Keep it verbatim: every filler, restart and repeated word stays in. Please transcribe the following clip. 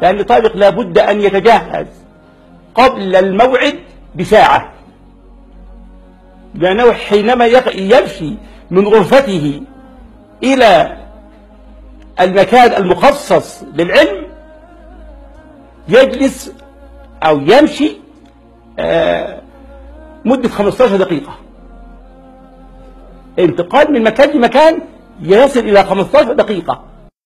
لأن طارق لابد أن يتجهز قبل الموعد بساعة، لأنه حينما يمشي من غرفته إلى المكان المخصص للعلم يجلس أو يمشي مدة خمسة عشر دقيقة. انتقال من مكان لمكان يصل إلى خمسة عشر دقيقة.